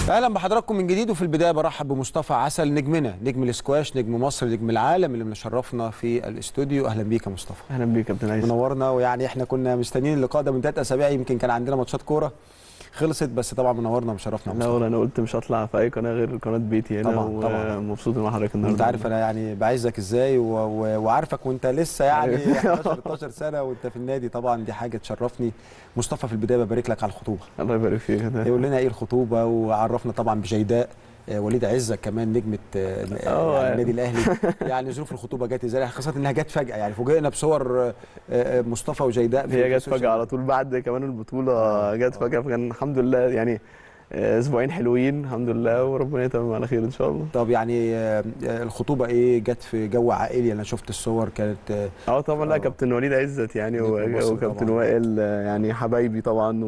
اهلا بحضراتكم من جديد. وفي البدايه برحب بمصطفى عسل نجمنا، نجم الاسكواش، نجم مصر، نجم العالم، اللي مشرفنا في الاستوديو. اهلا بيك يا مصطفى. اهلا بيك يا كابتن عايز. منورنا. ويعني احنا كنا مستنيين اللقاء ده من 3 اسابيع، يمكن كان عندنا ماتشات كوره خلصت، بس طبعا منورنا ومشرفنا. لا والله انا قلت مش هطلع في اي قناه غير قناه بيتي هنا. طبعا ومبسوط مع حضرتك النهارده. انت عارف انا يعني بعزك ازاي وعارفك وانت لسه يعني 11 12 سنه وانت في النادي، طبعا دي حاجه تشرفني. مصطفى في البدايه ببارك لك على الخطوبه. الله يبارك فيك. يقول لنا ايه الخطوبه، وعرفنا طبعا بجيداء وليد عزة كمان نجمة يعني النادي الاهلي. يعني ظروف الخطوبه جت ازاي، خاصه انها جت فجاه، يعني فوجئنا بصور مصطفى وجيداء. هي جت فجاه على طول بعد كمان البطوله. جت فجاه، فكان الحمد لله يعني اسبوعين حلوين الحمد لله، وربنا يتمم على خير ان شاء الله. طب يعني الخطوبه ايه، جت في جو عائلي؟ انا شفت الصور كانت طبعا. لا كابتن وليد عزت يعني وكابتن وائل يعني حبايبي طبعا،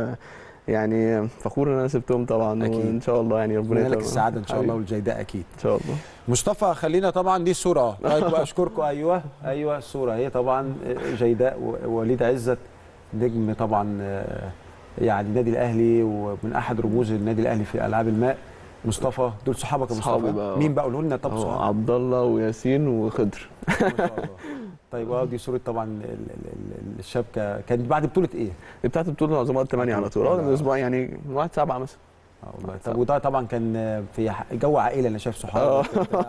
يعني فخور ان انا سبتهم طبعا أكيد. وان شاء الله يعني ربنا يتمم لك السعاده ان شاء الله والجيداء اكيد ان شاء الله. مصطفى خلينا طبعا دي الصوره. طيب اشكركم. ايوه الصوره هي طبعا جيداء ووليد عزت، نجم طبعا يعني النادي الاهلي ومن احد رموز النادي الاهلي في العاب الماء. مصطفى دول صحابك يا مصطفى؟ مين بقى قولوا لنا؟ طب صحابك عبد الله وياسين وخضر. ما شاء الله. طيب دي صوره طبعا الشبكه كانت بعد بطوله ايه؟ دي بتاعت بطوله العظماء الثمانيه على طول. من اسبوع يعني من 1/7 مثلا. والله. طب وده طبعا كان في جو عائله، انا شايف صحابك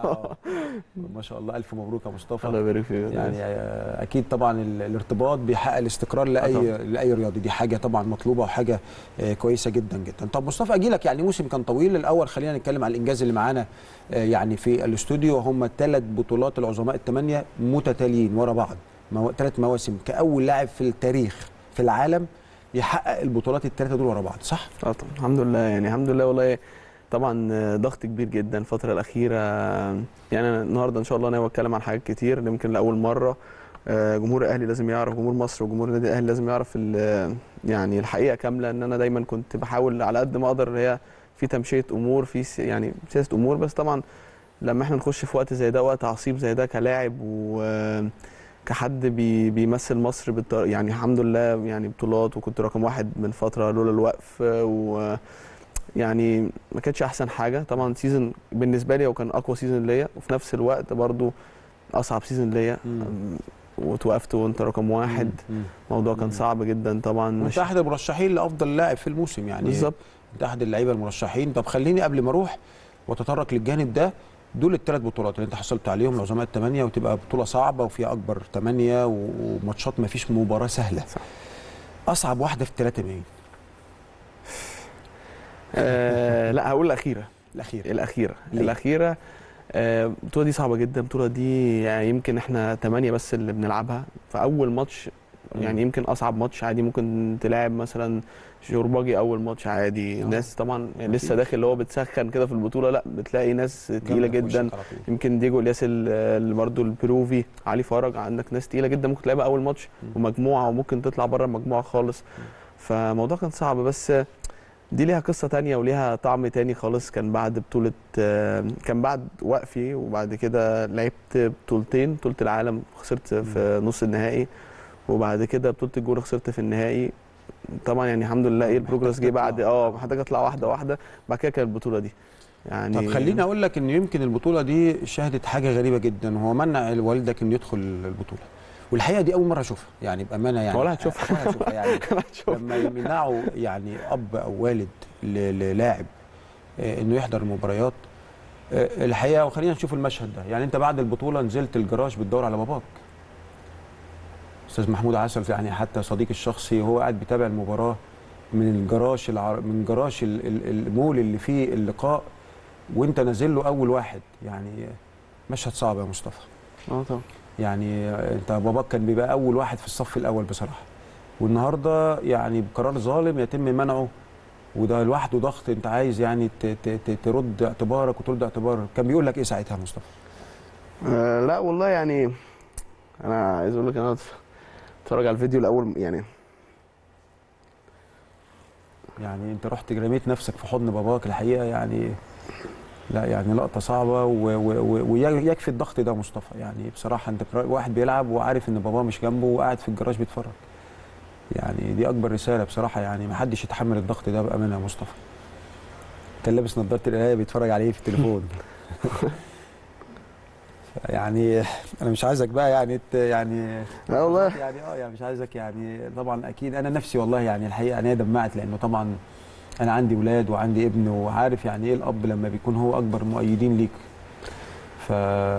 ما شاء الله. الف مبروك يا مصطفى. الله يبارك فيك. يعني اكيد طبعا الارتباط بيحقق الاستقرار لاي رياضي، دي حاجه طبعا مطلوبه وحاجه كويسه جدا جدا. طب مصطفى اجي لك، يعني موسم كان طويل. الاول خلينا نتكلم على الانجاز اللي معانا يعني في الاستوديو. هم 3 بطولات العظماء ال8 متتاليين ورا بعض، 3 مواسم كاول لاعب في التاريخ في العالم يحقق البطولات ال3 دول ورا بعض، صح؟ طبعا الحمد لله، يعني الحمد لله والله. طبعا ضغط كبير جدا الفتره الاخيره. يعني انا النهارده ان شاء الله ناوي اتكلم عن حاجات كتير. يمكن لاول مره جمهور الاهلي لازم يعرف، جمهور مصر وجمهور النادي الاهلي لازم يعرف يعني الحقيقه كامله. ان انا دايما كنت بحاول على قد ما اقدر، هي في تمشيه امور، في يعني سياسه امور، بس طبعا لما احنا نخش في وقت زي ده، وقت عصيب زي ده كلاعب كحد بيمثل مصر يعني الحمد لله يعني بطولات، وكنت رقم 1 من فتره لولا الوقف، يعني ما كانتش احسن حاجه. طبعا سيزون بالنسبه لي وكان اقوى سيزون ليا، وفي نفس الوقت برضو اصعب سيزون ليا. وتوقفت وانت رقم 1. الموضوع كان صعب جدا طبعا. انت احد المرشحين لافضل لاعب في الموسم يعني. بالظبط. انت احد اللعيبه المرشحين. طب خليني قبل ما اروح وتطرق للجانب ده، دول ال3 بطولات اللي انت حصلت عليهم العظماء ال8، وتبقى بطوله صعبه وفيها اكبر 8 وماتشات ما فيش مباراه سهله. صح. اصعب واحده في ال3 مين؟ لا هقول الاخيره. البطوله دي صعبه جدا. البطوله دي يعني يمكن احنا 8 بس اللي بنلعبها في اول ماتش. يعني يمكن اصعب ماتش عادي ممكن تلاعب مثلا شورباجي اول ماتش عادي. ناس طبعا يعني لسه داخل اللي هو بتسخن كده في البطوله، لا بتلاقي ناس تقيله جدا. يمكن ديجو الياس اللي برده البروفي، علي فرج، عندك ناس تقيله جدا ممكن تلاعبها اول ماتش ومجموعه، وممكن تطلع بره المجموعه خالص. فالموضوع كان صعب، بس دي ليها قصه ثانيه وليها طعم ثاني خالص. كان بعد بطوله، كان بعد وقفي، وبعد كده لعبت بطولتين، بطوله العالم خسرت في نص النهائي، وبعد كده بطوله الجونه خسرت في النهائي. طبعا يعني الحمد لله البروجرس جه بعد محتاج اطلع واحده واحده. بعد كده كانت البطوله دي يعني. طب خليني اقول لك ان يمكن البطوله دي شهدت حاجه غريبه جدا، وهو منع والدك انه يدخل البطوله. والحقيقه دي اول مره اشوفها يعني بامانه يعني. ولا هتشوفها يعني لما يمنعوا يعني اب او والد للاعب انه يحضر المباريات الحقيقه. وخلينا نشوف المشهد ده. يعني انت بعد البطوله نزلت الجراج بتدور على باباك، استاذ محمود عسل، يعني حتى صديقي الشخصي هو قاعد بيتابع المباراه من جراج المول اللي فيه اللقاء، وانت نازل له اول واحد. يعني مشهد صعب يا مصطفى. طبعا. يعني انت باباك كان بيبقى اول واحد في الصف الاول بصراحه، والنهارده يعني بقرار ظالم يتم منعه، وده لوحده ضغط. انت عايز يعني ترد اعتبارك وترد اعتبارك. كان بيقول لك ايه ساعتها يا مصطفى؟ لا والله يعني انا عايز اقول لك، انا اتفرج على الفيديو الاول يعني انت رحت رميت نفسك في حضن باباك الحقيقه يعني. لا يعني لقطه صعبه ويكفي الضغط ده مصطفى. يعني بصراحه انت واحد بيلعب وعارف ان باباه مش جنبه وقاعد في الجراج بيتفرج. يعني دي اكبر رساله بصراحه. يعني ما حدش يتحمل الضغط ده بامانه يا مصطفى. كان لابس نظاره القرايه بيتفرج عليه في التليفون. يعني انا مش عايزك بقى يعني يعني لا والله. يعني يعني مش عايزك يعني طبعا اكيد انا نفسي والله يعني الحقيقه انا دمعت لانه طبعا انا عندي ولاد وعندي ابن وعارف يعني ايه الاب لما بيكون هو اكبر مؤيدين ليك. ف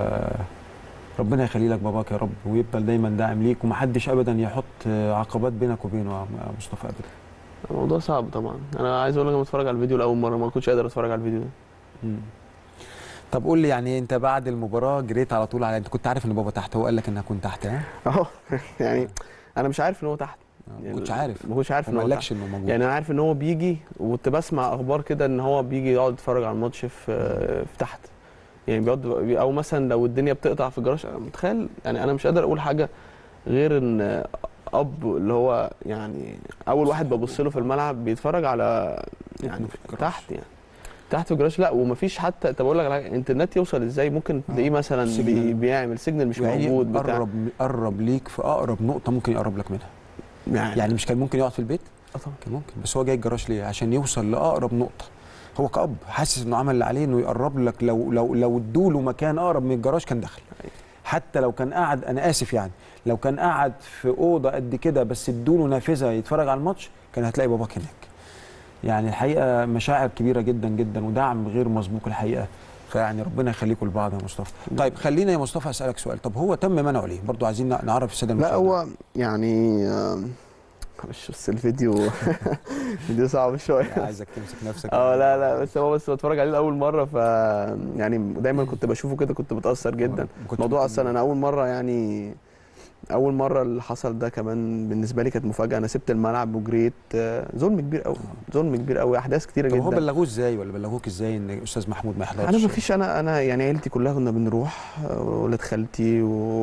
ربنا يخلي لك باباك يا رب ويفضل دايما داعم ليك ومحدش ابدا يحط عقبات بينك وبينه يا مصطفى ابدا. الموضوع صعب طبعا. انا عايز اقول لك، انا بتفرج على الفيديو لاول مره ما كنتش قادر اتفرج على الفيديو ده. مم. طب قول لي يعني انت بعد المباراه جريت على طول على انت كنت عارف ان بابا تحت هو قال لك انك كنت تحت ها؟ اهو. يعني انا مش عارف ان هو تحت. ما يعني كنتش عارف. ما كنتش عارف هو ان ما هو تحت. قالكش انه موجود. يعني انا عارف ان هو بيجي، وكنت بسمع اخبار كده ان هو بيجي يقعد يتفرج على الماتش في تحت. يعني بيقعد، او مثلا لو الدنيا بتقطع في الجراج. أنا متخيل يعني، انا مش قادر اقول حاجه غير ان اب اللي هو يعني اول واحد ببص له في الملعب بيتفرج على يعني تحت، يعني تحت في الجراج. لا ومفيش حتى. طب اقول لك على حاجه، الانترنت يوصل ازاي؟ ممكن تلاقيه مثلا سيجنال. بيعمل سيجنال مش ويعني موجود بتاع. قرب ليك في اقرب نقطه ممكن يقرب لك منها. يعني مش كان ممكن يقعد في البيت؟ طبعا كان ممكن، بس هو جاي الجراج ليه؟ عشان يوصل لاقرب نقطه. هو كأب حاسس انه عمل اللي عليه انه يقرب لك. لو ادوا له مكان اقرب من الجراج كان دخل. حتى لو كان قاعد، انا اسف يعني، لو كان قاعد في اوضه قد كده بس ادوا له نافذه يتفرج على الماتش كان هتلاقي باباك هناك. يعني الحقيقه مشاعر كبيره جدا جدا ودعم غير مسبوق الحقيقه. فيعني ربنا يخليكم لبعض يا مصطفى. طيب خلينا يا مصطفى اسالك سؤال، طب هو تم منعه ليه؟ برضو عايزين نعرف الساده لا المشاهدين. هو يعني مش بس الفيديو. الفيديو صعب شويه. عايزك تمسك نفسك. لا لا، بس هو بتفرج عليه لاول مره، ف يعني دايما كنت بشوفه كده كنت بتاثر جدا. الموضوع اصلا انا اول مره يعني، اول مره اللي حصل ده كمان بالنسبه لي كانت مفاجاه. انا سبت الملعب وجريت. ظلم كبير قوي، ظلم كبير قوي، احداث كتيره طب جدا. هو بلغوه ازاي ولا بلغوك ازاي ان الاستاذ محمود ما يحضرش؟ انا ما فيش، انا يعني عيلتي كلها كنا بنروح، ولاد خالتي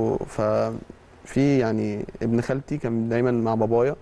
في يعني ابن خالتي كان دايما مع بابايا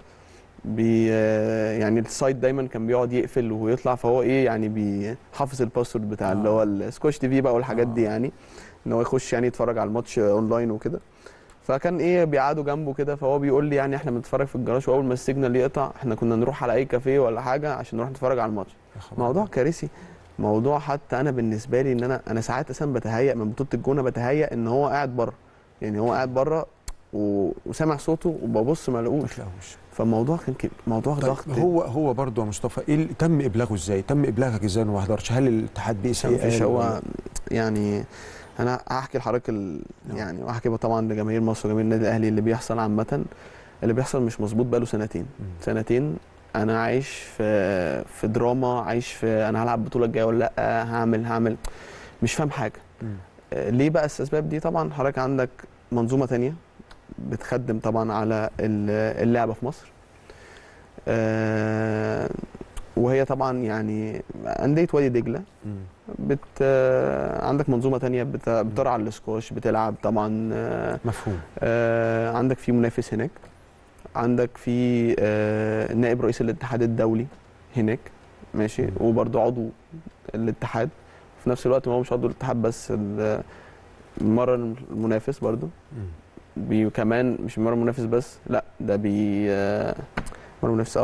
يعني السايت دايما كان بيقعد يقفل ويطلع، فهو ايه يعني بيحافظ الباسورد بتاع اللي هو السكوش تي في بقى والحاجات دي، يعني ان هو يخش يعني يتفرج على الماتش اونلاين وكده. فكان ايه بيقعدوا جنبه كده، فهو بيقول لي يعني احنا بنتفرج في الجراج، واول ما السيجنال يقطع احنا كنا نروح على اي كافيه ولا حاجه عشان نروح نتفرج على الماتش. موضوع كارثي. موضوع حتى انا بالنسبه لي ان انا ساعات اصلا بتهيأ من بطوله الجونه، بتهيأ ان هو قاعد بره. يعني هو قاعد بره وسامع صوته وببص ما لقوش. فالموضوع كان موضوع طيب ضغط. هو برضه يا مصطفى ايه تم ابلاغه ازاي؟ تم ابلاغك ازاي انه ما حضرش؟ هل الاتحاد بيسال؟ مفيش. هو يعني انا هحكي لحضرتك يعني وهحكي طبعا لجماهير مصر وجماهير النادي الاهلي اللي بيحصل عامه. اللي بيحصل مش مظبوط بقاله سنتين. سنتين انا عايش في دراما، عايش في انا هلعب البطوله الجايه ولا لا، هعمل مش فاهم حاجه. ليه بقى الاسباب دي؟ طبعا حضرتك عندك منظومه تانية بتخدم طبعا على اللعبه في مصر. وهي طبعا يعني انديه وادي دجله. عندك منظومه تانية بترعى الاسكواش، بتلعب طبعا. مفهوم. عندك في منافس هناك، عندك في نائب رئيس الاتحاد الدولي هناك، ماشي، وبرضه عضو الاتحاد في نفس الوقت. ما هو مش عضو الاتحاد بس، مرن المنافس برضه. كمان مش مرن المنافس بس، لا ده مرن المنافس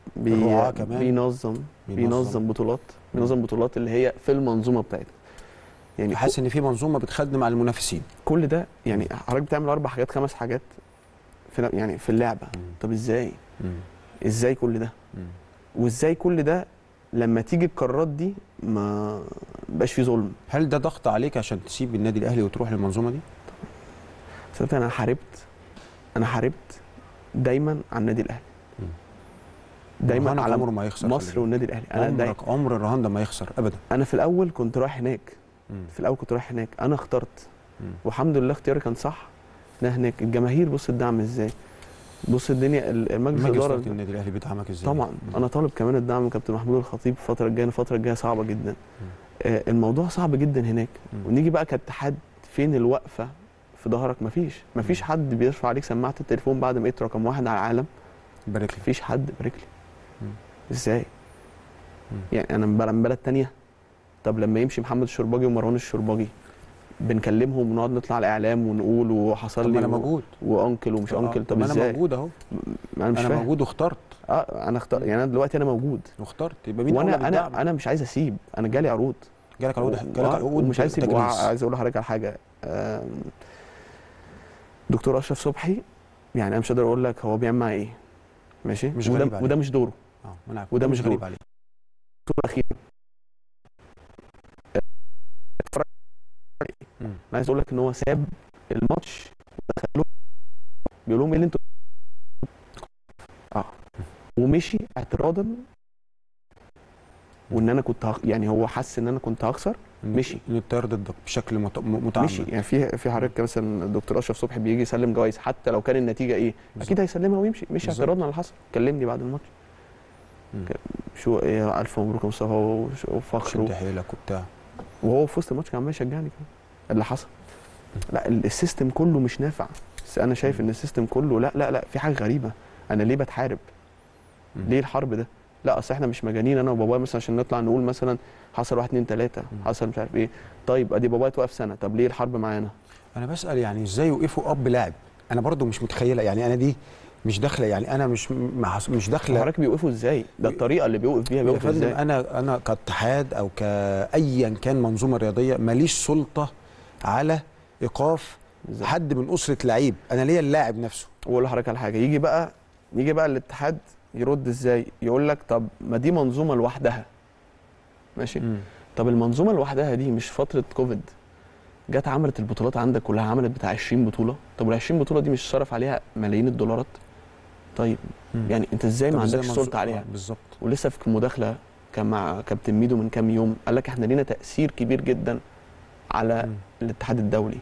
بينظم بطولات. بينظم بطولات اللي هي في المنظومه بتاعتنا. يعني حاسس ان في منظومه بتخدم على المنافسين. كل ده يعني حضرتك بتعمل 4 حاجات 5 حاجات يعني في اللعبه. طب ازاي؟ ازاي كل ده؟ وازاي كل ده لما تيجي القرارات دي ما بقاش في ظلم؟ هل ده ضغط عليك عشان تسيب النادي الاهلي وتروح للمنظومه دي؟ صدقني انا حاربت دايما على النادي الاهلي. دايما على عمره ما يخسر مصر والنادي الاهلي. عمر الرهان ده ما يخسر ابدا. انا في الاول كنت رايح هناك. انا اخترت والحمد لله اختياري كان صح. هناك الجماهير بص الدعم ازاي، بص الدنيا. المجلس الاداره النادي الاهلي بيدعمك ازاي؟ طبعا. انا طالب كمان الدعم من كابتن محمود الخطيب الفتره الجايه صعبه جدا. الموضوع صعب جدا هناك. ونيجي بقى كاتحاد، فين الوقفه في ظهرك؟ مفيش حد بيرفع عليك سماعه التليفون بعد ما بقيت رقم 1 على العالم بارك لي. مفيش حد بارك لي. ازاي؟ يعني انا من بلد تانية. طب لما يمشي محمد الشرباجي ومروان الشرباجي بنكلمهم ونقعد نطلع على الاعلام ونقول وحصل لي انا موجود وانكل ومش انكل. طب انا ازاي؟ موجود اهو. انا مش انا فاهم. موجود واخترت. انا يعني انا دلوقتي انا موجود واخترت، يبقى مين اولى وانا بالدعم؟ انا مش عايز اسيب. انا جالي عروض، جالك عقود ومش عايز اسيب. تجنيس. عايز اقول لحضرتك على حاجه. دكتور اشرف صبحي، يعني انا مش قادر اقول لك هو بيعمل معايا ايه، ماشي؟ مش غريب عليه. وده مش دوره. ما انا وده مش غريب دوره. عليه. البطوله الاخيره انا عايز اقول لك ان هو ساب الماتش ودخل له بيقول لهم ايه اللي انتوا ومشي اعتراضا، وان انا كنت يعني هو حس ان انا كنت هخسر. مشي ان التيار ضدك بشكل متعمد. مشي. يعني في حضرتك مثلا الدكتور اشرف صبحي بيجي يسلم جوائز حتى لو كان النتيجه ايه، اكيد هيسلمها ويمشي. مشي اعتراضا على اللي حصل. كلمني بعد الماتش شو ايه، الف مبروك يا مصطفى وفخر شد حيلك وبتاع، وهو في وسط الماتش كان عمال يشجعني كمان. اللي حصل لا السيستم كله مش نافع. انا شايف ان السيستم كله لا في حاجه غريبه. انا ليه بتحارب؟ ليه الحرب ده؟ لا اصل احنا مش مجانين انا وبابايا مثلا عشان نطلع نقول مثلا حصل 1 2 3 حصل مش عارف ايه. طيب ادي بابايا توقف سنه، طب ليه الحرب معانا؟ انا بسال يعني ازاي يوقفوا اب لاعب؟ انا برضو مش متخيله، يعني انا دي مش داخله، يعني انا مش داخله. حضرتك بيوقفوا ازاي؟ ده الطريقه اللي بيوقف بيها. بيوقف ازاي؟ انا كاتحاد او كايا كان منظومه رياضيه ماليش سلطه على ايقاف بالزبط. حد من اسره لعيب، انا ليا اللاعب نفسه. واقول لحضرتك على حاجه، يجي بقى الاتحاد يرد ازاي؟ يقول لك طب ما دي منظومه لوحدها، ماشي؟ طب المنظومه لوحدها دي مش فتره كوفيد جت عملت البطولات عندك كلها، عملت بتاع 20 بطوله. طب وال 20 بطوله دي مش صرف عليها ملايين الدولارات؟ طيب يعني انت ازاي ما عندكش سلطه عليها؟ بالظبط. ولسه في مداخله كان مع كابتن ميدو من كام يوم، قال لك احنا لينا تاثير كبير جدا على الاتحاد الدولي.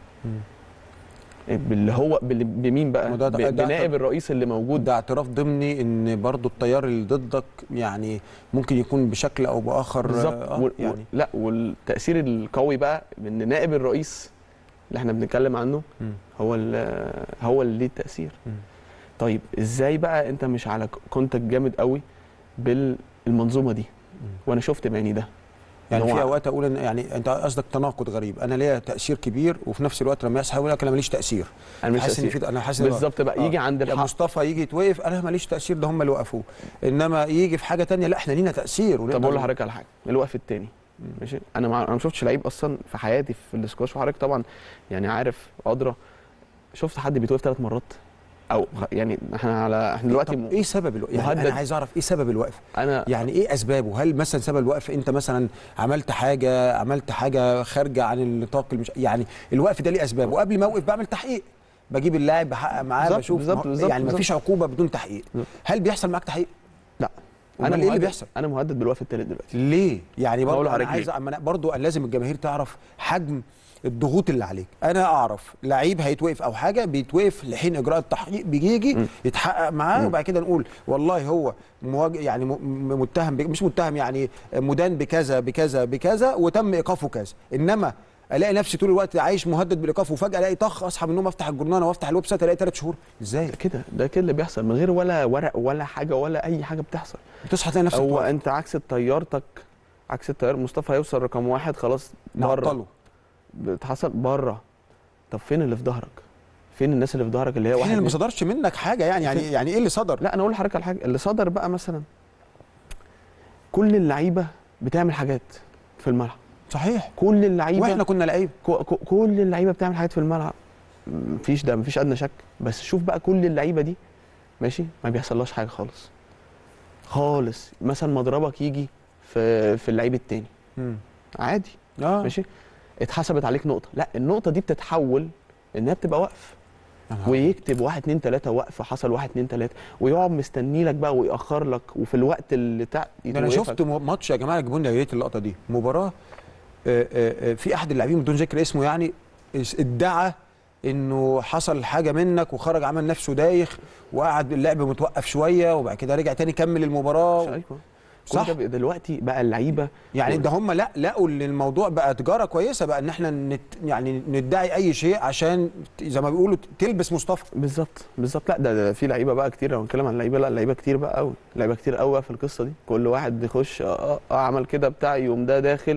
اللي هو بمين بقى؟ بنائب الرئيس اللي موجود. ده اعتراف ضمني ان برضو التيار اللي ضدك يعني ممكن يكون بشكل او باخر بالظبط. يعني لا، والتاثير القوي بقى ان نائب الرئيس اللي احنا بنتكلم عنه هو اللي ليه التاثير. طيب ازاي بقى انت مش على كونتاكت جامد قوي بالمنظومه دي؟ وانا شفت بعيني ده. يعني في اوقات اقول ان يعني انت قصدك تناقض غريب، انا ليا تاثير كبير وفي نفس الوقت لما يحصل يقول لك انا ماليش تاثير. انا مش تأثير. انا حاسس بالظبط بقى. يجي عند الحق مصطفى يجي يتوقف انا ماليش تاثير، ده هم اللي وقفوه. انما يجي في حاجه ثانيه لا احنا لينا تاثير. طب اقول لحضرتك على حاجه، الوقف الثاني ماشي. انا ما شفتش لعيب اصلا في حياتي في الاسكواش، وحضرتك طبعا يعني عارف ادرى، شفت حد بيتوقف 3 مرات او يعني احنا دلوقتي ايه سبب الوقف؟ يعني انا عايز اعرف ايه سبب الوقف. يعني ايه اسبابه؟ هل مثلا سبب الوقف انت مثلا عملت حاجه خارجه عن النطاق يعني الوقف ده ليه اسباب، وقبل ما اوقف بعمل تحقيق، بجيب اللاعب بحقق معاه بشوف بالزبط. يعني ما فيش عقوبه بدون تحقيق. هل بيحصل معاك تحقيق؟ لا. انا ايه اللي بيحصل؟ انا مهدد بالوقف الثالث دلوقتي. ليه؟ يعني برضه انا عايز برضه لازم الجماهير تعرف حجم الضغوط اللي عليك. انا اعرف لعيب هيتوقف او حاجه بيتوقف لحين اجراء التحقيق، بيجي يتحقق معاه وبعد كده نقول والله هو يعني متهم مش متهم، يعني مدان بكذا بكذا بكذا وتم ايقافه كذا. انما الاقي نفسي طول الوقت عايش مهدد بالايقاف وفجاه الاقي طخ اصحى من النوم افتح الجورنال وافتح الويب سايت الاقي 3 شهور. ازاي ده كده اللي بيحصل من غير ولا ورق ولا حاجه ولا اي حاجه بتصحى تلاقي نفسك هو انت عكس طيارتك، عكس الطيار. مصطفى هيوصل رقم 1 خلاص بره، بتحصل بره. طب فين اللي في ظهرك؟ فين الناس اللي في ظهرك اللي هي واحد اللي ما صدرش منك حاجه؟ يعني ايه اللي صدر؟ لا انا اقول لحضرتك على حاجه اللي صدر بقى. مثلا كل اللعيبه بتعمل حاجات في الملعب. صحيح. كل اللعيبه، واحنا كنا لعيبه، كل اللعيبه بتعمل حاجات في الملعب، مفيش ادنى شك. بس شوف بقى كل اللعيبه دي ماشي ما بيحصلهاش حاجه خالص. مثلا مضربك يجي في اللعيب التاني عادي ماشي، اتحسبت عليك نقطه، لا النقطه دي بتتحول انها بتبقى وقف. ويكتب 1 2 3 وقف، حصل 1 2 3 ويقعد مستني لك بقى ويأخر لك، وفي الوقت اللي انا شفت ماتش يا جماعه، جيبوا لنا يا ريت اللقطه دي. مباراه في احد اللاعبين بدون ذكر اسمه يعني ادعى انه حصل حاجه منك وخرج عمل نفسه دايخ وقعد اللعب متوقف شويه وبعد كده رجع تاني كمل المباراه. صح. دلوقتي بقى اللعيبه يعني ده هم لقوا ان الموضوع بقى تجاره كويسه بقى، ان احنا يعني ندعي اي شيء عشان زي ما بيقولوا تلبس مصطفى. بالظبط. لا ده في لعيبه بقى كتير. لو هنتكلم عن اللعيبه، لا لعيبه كتير بقى قوي، لعيبه كتير قوي في القصه دي. كل واحد بيخش عمل كده بتاع، يقوم ده داخل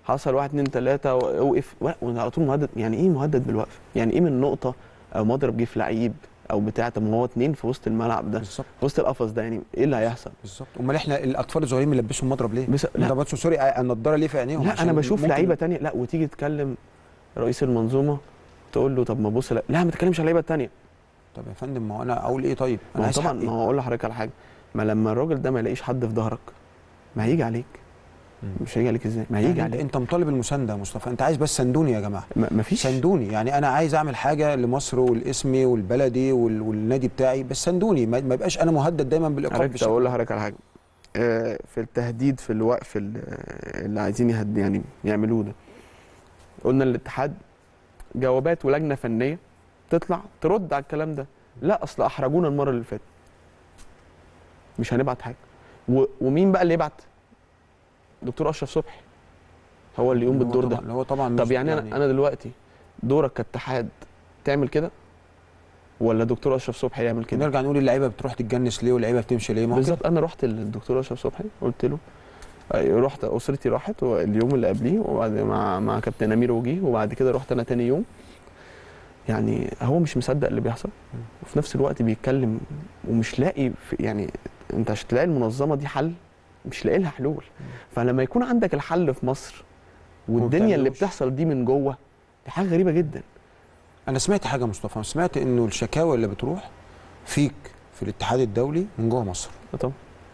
حصل 1 2 3 وقف على طول مهدد. يعني ايه مهدد بالوقف؟ يعني ايه من نقطه او مضرب جه في لعيب او بتاع؟ طب ما هو 2 في وسط الملعب ده، بالظبط في وسط القفص ده، يعني ايه اللي هيحصل؟ بالظبط. امال احنا الاطفال الصغيرين بنلبسهم مضرب ليه؟ لا ده سوري النضاره ليه في عينيهم؟ لا انا بشوف لعيبه تانية، لا وتيجي تكلم رئيس المنظومه تقول له طب ما بص، لا ما تتكلمش على اللعيبه التانية. طب يا فندم ما هو انا اقول ايه؟ طيب انا ما هو عايز طبعا، حقي. ما هو اقول لحضرتك على حاجه، ما لما الراجل ده ما يلاقيش حد في ظهرك ما هيجي عليك. مش هيجي عليك ازاي؟ ما هيجي يعني عليك. انت مطالب المسانده يا مصطفى، انت عايز بس سندوني يا جماعه. ما فيش سندوني، يعني انا عايز اعمل حاجه لمصر والاسمي والبلدي والنادي بتاعي، بس سندوني، ما يبقاش انا مهدد دايما بالايقاف حضرتك. بالشكل اقول ده. لحضرتك على حاجه، في التهديد في الوقف اللي عايزين يعني يعملوه ده، قلنا الاتحاد جوابات ولجنه فنيه تطلع ترد على الكلام ده. لا اصل احرجونا المره اللي فاتت، مش هنبعت حاجه. ومين بقى اللي يبعت؟ دكتور اشرف صبحي هو اللي يقوم بالدور ده. هو طبعا طب يعني انا دلوقتي دورك كاتحاد تعمل كده ولا دكتور اشرف صبحي يعمل كده؟ نرجع نقول اللعيبه بتروح تتجنس ليه واللعيبه بتمشي ليه؟ ما هو بالظبط. كده. انا رحت للدكتور اشرف صبحي قلت له، رحت اسرتي راحت اليوم اللي قبليه، وبعد مع كابتن امير وجيه، وبعد كده رحت انا تاني يوم. يعني هو مش مصدق اللي بيحصل، وفي نفس الوقت بيتكلم ومش لاقي يعني انت عشان تلاقي المنظمه دي حل مش لاقي لها حلول. فلما يكون عندك الحل في مصر والدنيا اللي بتحصل دي من جوه، دي حاجه غريبه جدا. انا سمعت حاجه يا مصطفى، سمعت انه الشكاوى اللي بتروح فيك في الاتحاد الدولي من جوه مصر. طبعا.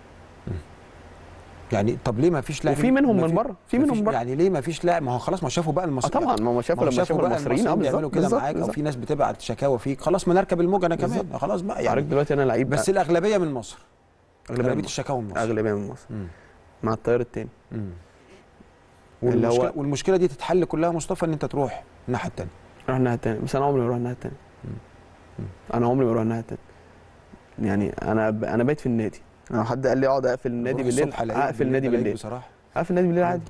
يعني طب ليه ما فيش لاعب؟ وفي منهم من بره، في منهم من بره. يعني ليه ما فيش لاعب؟ ما هو خلاص ما شافوا بقى المصريين. طبعا ما هم شافوا، لما شافوا بقى المصريين بيعملوا كده معاك، او في ناس بتبعت شكاوى فيك، خلاص ما نركب الموجه انا كمان. خلاص بقى يعني. دلوقتي انا لعيب بس الاغلبيه من مصر. اغلبيه الشكاوى من مصر. اغلبيه من مصر. مع التيار الثاني. والمشكله دي تتحل كلها مصطفى ان انت تروح الناحيه الثانيه. اروح الناحيه الثانيه، بس انا عمري ما اروح الناحيه الثانيه. انا عمري ما اروح الناحيه الثانيه. يعني انا بايت في النادي. انا لو حد قال لي اقعد اقفل النادي بالليل اقفل النادي بالليل بصراحه. اقفل النادي بالليل عادي.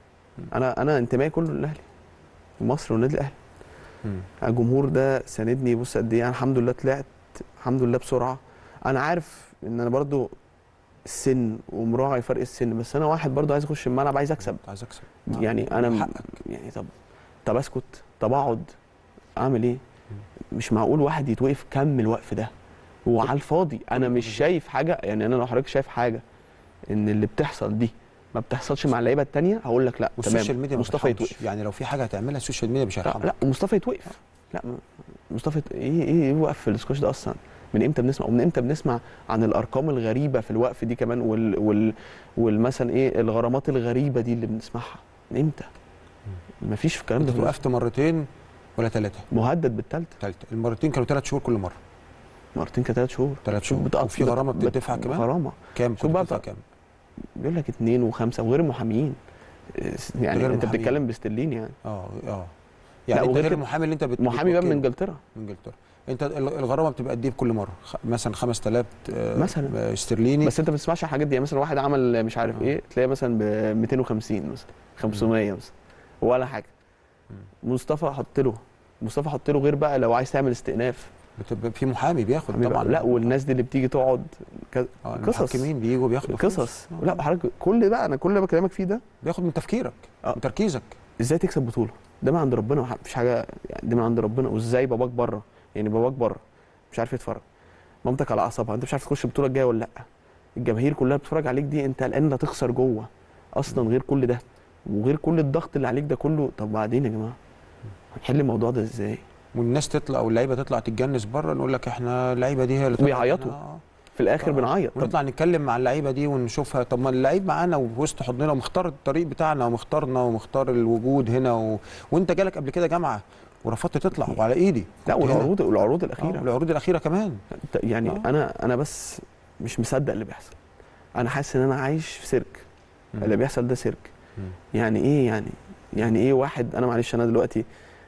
انا انتمائي كله للاهلي ومصر والنادي الاهلي. الجمهور ده ساندني. بص قد ايه انا الحمد لله طلعت الحمد لله بسرعه. انا عارف ان انا برضو السن ومراعي فرق السن، بس انا واحد برضو عايز اخش الملعب، عايز اكسب. يعني انا يعني طب اسكت، طب اقعد اعمل ايه؟ مش معقول واحد يتوقف كم الوقف ده وعلى الفاضي. انا مش شايف حاجه. يعني انا لو حضرتك شايف حاجه ان اللي بتحصل دي ما بتحصلش مع اللعيبه الثانيه هقول لك لا تمام. السوشيال ميديا مصطفى يتوقف. يعني لو في حاجه هتعملها السوشيال ميديا مش هيرحمها. لا ومصطفى يتوقف. لا مصطفى ايه وقف في الاسكواش ده اصلا؟ من امتى بنسمع؟ ومن امتى بنسمع عن الارقام الغريبه في الوقف دي كمان والمثلا ايه الغرامات الغريبه دي اللي بنسمعها؟ من امتى؟ مفيش الكلام ده. وقفت مرتين ولا ثلاثه؟ مهدد بالثالثه. المرتين كانوا 3 شهور كل مره. مرتين كانت 3 شهور. 3 شهور. وفي غرامه بتدفع كمان؟ غرامه كام؟ شوف بقى كام؟ بيقول لك 2 و5 وغير المحامين. يعني انت بتتكلم بستلين يعني. يعني انت غير المحامي اللي انت محامي بقى من انجلترا. انت الغرامه بتبقى قد ايه كل مره؟ مثلا 5000 مثلا استرليني. بس انت ما بتسمعش الحاجات دي. يعني مثلا واحد عمل مش عارف ايه تلاقيه مثلا ب 250 مثلا 500 مثلا ولا حاجه. مصطفى حط له غير بقى لو عايز تعمل استئناف في محامي بياخد طبعا. لا والناس دي اللي بتيجي تقعد قصص. المحكمين بييجوا بياخدوا قصص. لا حضرتك كل اللي بكلمك فيه ده بياخد من تفكيرك من تركيزك. ازاي تكسب بطوله؟ ده من عند ربنا، مفيش حاجه يعني. ده من عند ربنا. وازاي باباك بره؟ يعني باباك بره مش عارف يتفرج، مامتك على اعصابها، انت مش عارف تخش البطوله الجايه ولا لا، الجماهير كلها بتتفرج عليك، دي انت قلقان لا تخسر جوه اصلا. غير كل ده وغير كل الضغط اللي عليك ده كله. طب بعدين يا جماعه هنحل الموضوع ده ازاي؟ والناس تطلع او اللعيبه تطلع تتجنس بره، نقول لك احنا اللعيبه دي هي اللي بيعيطوا في الاخر بنعيط. ونطلع نتكلم مع اللعيبه دي ونشوفها. طب ما اللعيب معانا ووسط حضننا ومختار الطريق بتاعنا ومختارنا ومختار الوجود هنا وانت جالك قبل كده جامعه ورفضت تطلع وعلى ايدي. لا والعروض الاخيره. والعروض الاخيره كمان. يعني انا بس مس مصدق اللي بيحصل. انا حاسس ان انا عايش في سيرك. اللي بيحصل ده سيرك. يعني ايه يعني ايه واحد؟ انا معلش انا دلوقتي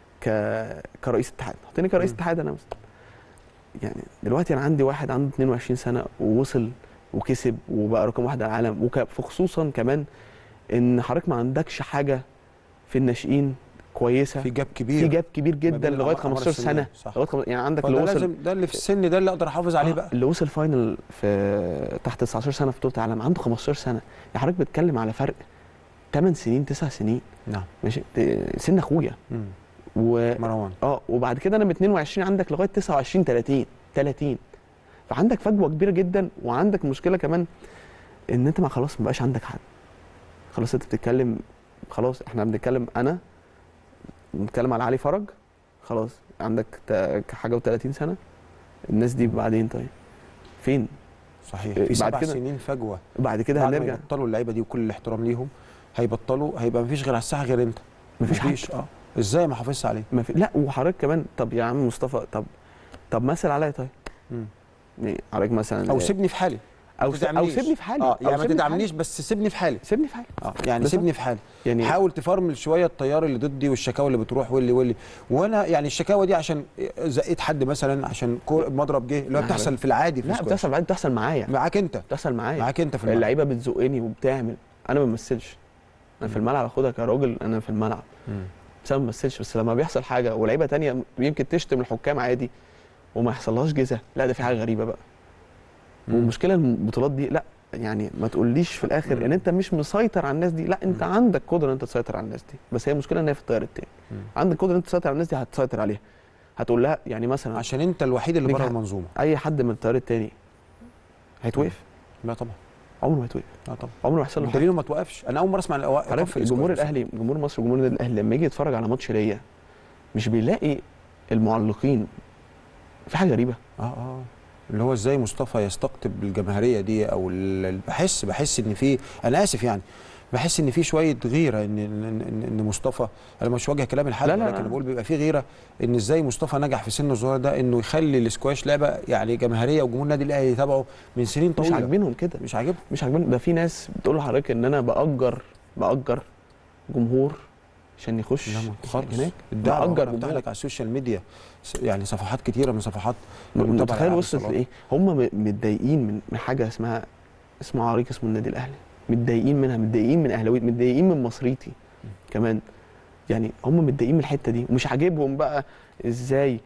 كرئيس اتحاد، حطيني كرئيس اتحاد انا مثلا. يعني دلوقتي انا عندي واحد عنده 22 سنه ووصل وكسب وبقى رقم 1 على العالم، وخصوصا كمان ان حضرتك ما عندكش حاجه في الناشئين كويسه. في جاب كبير جدا لغايه 15 سنه. يعني عندك اللي وصل ده اللي في السن ده اللي اقدر احافظ عليه بقى. اللي وصل فاينل في تحت 19 سنه في بطوله العالم عنده 15 سنه. يعني حضرتك بتتكلم على فرق 8 سنين 9 سنين. نعم. ماشي، سن اخويا. مروان. وبعد كده انا من 22 عندك لغايه 29 30 فعندك فجوه كبيره جدا. وعندك مشكله كمان ان انت خلاص ما بقاش عندك حد. خلاص انت بتتكلم، خلاص احنا بنتكلم، انا بنتكلم على علي فرج، خلاص عندك حاجه و30 سنه. الناس دي بعدين طيب فين؟ صحيح، في 7 سنين فجوه. بعد كده هنرجع. هيبطلوا اللعيبه دي وكل الاحترام ليهم، هيبطلوا، هيبقى مفيش غير على الساحه غير انت. مفيش ازاي ما حافظش عليه؟ لا، وحضرتك كمان. طب يا عم مصطفى، طب مثل عليا طيب. يعني حضرتك مثلا، او سيبني في حالي، او سيبني في حالي. يعني ما تدعمنيش بس سيبني في حالي. يعني سيبني في حالي. يعني حاول تفرمل شويه التيار اللي ضدي والشكاوى اللي بتروح واللي وانا يعني الشكاوى دي عشان زقيت حد مثلا، عشان مضرب جه، اللي هو بتحصل في العادي في لا بتحصل عادي، بتحصل معايا. معاك انت في الملعب. اللعيبه بتزقني وبتعمل، انا ما بمثلش. انا في الملعب اخدها كراجل، انا في الملعب بس انا ما بمثلش. بس لما بيحصل حاجه ولعيبه ثانيه يمكن تشتم الحكام عادي وما يحصلهاش جزاء، لا ده في حاجه غريبه بقى. والمشكله البطولات دي، لا يعني ما تقوليش في الاخر ان انت مش مسيطر على الناس دي. لا، انت عندك قدره ان انت تسيطر على الناس دي، بس هي المشكله ان هي في التيار الثاني. عندك قدره ان انت تسيطر على الناس دي، هتسيطر عليها، هتقول لها يعني مثلا عشان انت الوحيد اللي بره المنظومه. اي حد من التيار الثاني هيتوقف؟ لا طبعا، عمره ما هيتوقف. طبعا عمره ما يحصل له حاجه. ما توقفش. انا اول مره اسمع عارف الجمهور الاهلي، جمهور مصر وجمهور النادي الاهلي لما يجي يتفرج على ماتش ليا مش بيلاقي المعلقين في حاجه غريبه. اللي هو ازاي مصطفى يستقطب الجماهيريه دي، او بحس ان في، انا اسف يعني، بحس ان في شويه غيره ان مصطفى، انا مش واجه كلام الحد، لكن انا بقول بيبقى في غيره ان ازاي مصطفى نجح في سن الصغير ده انه يخلي الاسكواش لعبه يعني جماهيريه، وجمهور النادي الاهلي يتابعه من سنين طويله. مش عاجبينهم كده، مش عاجبهم. ده في ناس بتقول لحضرتك ان انا باجر جمهور عشان يخش هناك. بأجر بفتح لك على السوشيال ميديا يعني صفحات كتيره من صفحات. متخيل وصلت لايه؟ هم متضايقين من حاجه اسمها عريق اسمه النادي الاهلي. متضايقين منها، متضايقين من اهلاويه، متضايقين من مصريتي كمان. يعني هم متضايقين من الحته دي ومش عاجبهم بقى ازاي.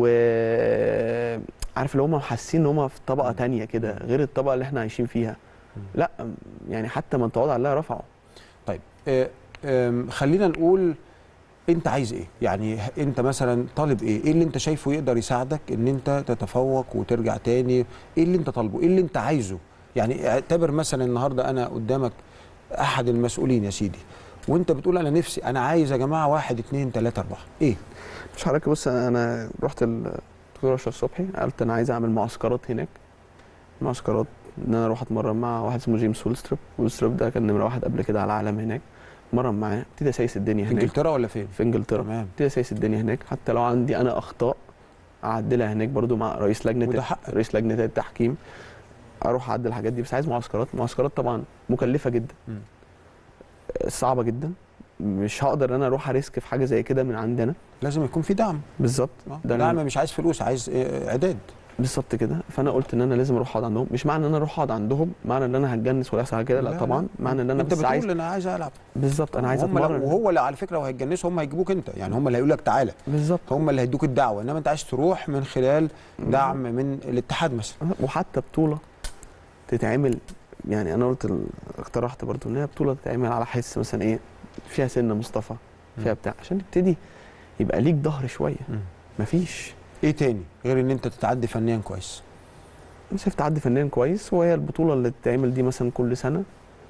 وعارف اللي هم حاسين ان هم في طبقه ثانيه كده غير الطبقه اللي احنا عايشين فيها. لا يعني حتى من تواضع الله رفعوا. طيب خلينا نقول انت عايز ايه؟ يعني انت مثلا طالب ايه؟ ايه اللي انت شايفه يقدر يساعدك ان انت تتفوق وترجع تاني؟ ايه اللي انت طالبه؟ ايه اللي انت عايزه؟ يعني اعتبر مثلا النهارده انا قدامك احد المسؤولين يا سيدي، وانت بتقول انا نفسي، انا عايز يا جماعه 1 2 3 4، ايه؟ مش حضرتك بص، انا رحت الدكتور اشرف صبحي، قلت انا عايز اعمل معسكرات هناك. معسكرات ان انا اروح اتمرن مع واحد اسمه جيمس وولستروب ده كان نمره 1 قبل كده على العالم هناك. اتمرن معاه، ابتدي اسايس الدنيا هناك. في انجلترا ولا فين؟ في انجلترا. تمام. ابتدي اسايس الدنيا هناك، حتى لو عندي انا اخطاء اعدلها هناك برضو مع رئيس لجنه التحكيم. اروح اعدل الحاجات دي. بس عايز معسكرات طبعا مكلفه جدا، صعبه جدا. مش هقدر ان انا اروح اريسك في حاجه زي كده من عندنا. لازم يكون في دعم. بالظبط. دعم مش عايز فلوس، عايز اعداد. بالظبط كده. فانا قلت ان انا لازم اروح اقعد عندهم. مش معنى ان انا اروح اقعد عندهم معنى ان انا هتجنس ولا يحصل كده، لا طبعا. معنى ان انا انت بس بتقول انا عايز العب. بالظبط، انا عايز اتمرن. وهو اللي على فكره لو هيتجنسوا هم هيجيبوك انت، يعني هم اللي هيقولوا لك تعالى. بالظبط، هم اللي هيدوك الدعوه، انما انت عايز تروح من خلال دعم من الاتحاد مثلا. وحتى بطوله تتعمل، يعني انا اقترحت برضو ان هي بطوله تتعمل على حس مثلا ايه، فيها سن مصطفى، فيها بتاع، عشان تبتدي يبقى ليك ظهر شويه. مفيش ايه تاني غير ان انت تتعدي فنيا كويس؟ مش هتعدي فنيا كويس، وهي البطوله اللي تتعمل دي مثلا كل سنه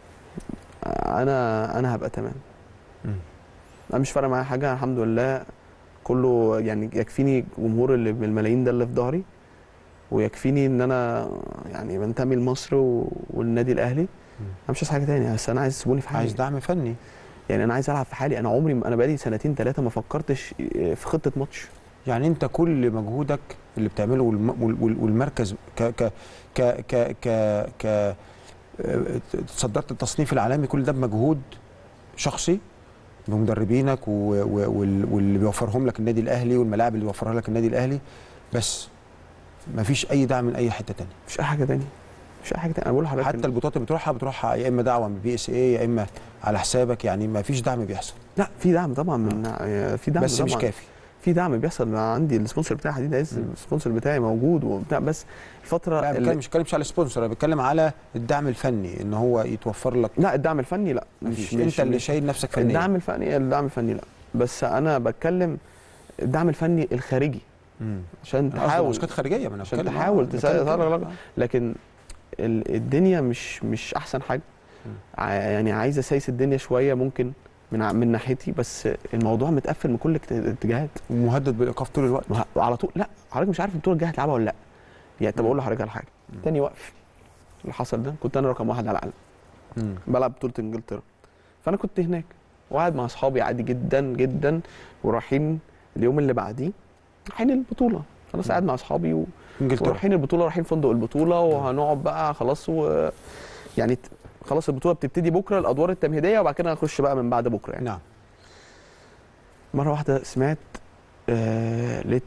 انا هبقى تمام. انا مش فارقه معايا حاجه، الحمد لله كله يعني يكفيني جمهور اللي بالملايين ده اللي في ظهري، ويكفيني ان انا يعني بنتمي لمصر والنادي الاهلي. انا مش عايز حاجه تاني، بس انا عايز تسيبوني في حالي. عايز دعم فني، يعني انا عايز العب في حالي. انا عمري انا بقالي 2 3 ما فكرتش في خطه ماتش. يعني انت كل مجهودك اللي بتعمله والمركز ك ك ك ك ك ك تصدرت التصنيف العالمي، كل ده بمجهود شخصي بمدربينك واللي بيوفرهم لك النادي الاهلي والملاعب اللي بيوفرها لك النادي الاهلي، بس ما فيش اي دعم من اي حته ثانيه. مفيش اي حاجه ثانيه، مفيش اي حاجه ثانيه. انا بقول لحضرتك حتى البطولات اللي بتروحها يا اما دعوه من PSA يا اما على حسابك، يعني ما فيش دعم بيحصل. لا في دعم طبعا، في دعم بس طبعا. مش كافي. في دعم بيحصل عندي، السبونسر بتاعي حديد عز، السبونسر بتاعي موجود وبتاع، بس الفتره لا مش بتكلمش على السبونسر، انا بتكلم على الدعم الفني، ان هو يتوفر لك. لا الدعم الفني لا، مش انت اللي شايل نفسك فنيا. الدعم الفني لا، بس انا بتكلم الدعم الفني الخارجي عشان تحاول ماتشات خارجيه، ما انا عشان تحاول تسيطر، لكن الدنيا مش احسن حاجه. يعني عايز اسايس الدنيا شويه ممكن من ناحيتي، بس الموضوع متقفل من كل الاتجاهات ومهدد بالايقاف طول الوقت على طول. لا حضرتك مش عارف البطوله الجايه هتلعبها ولا لا. يعني طب اقول لحضرتك على حاجه، تاني وقف اللي حصل ده كنت انا رقم 1 على العالم، بلعب بطوله انجلترا، فانا كنت هناك وقاعد مع اصحابي عادي جدا جدا، ورايحين اليوم اللي بعديه رايحين البطوله، خلاص قاعد مع اصحابي ورايحين البطوله، رايحين فندق البطوله وهنقعد بقى خلاص، يعني خلاص البطوله بتبتدي بكره، الادوار التمهيديه، وبعد كده هنخش بقى من بعد بكره يعني. نعم. مره واحده سمعت لقيت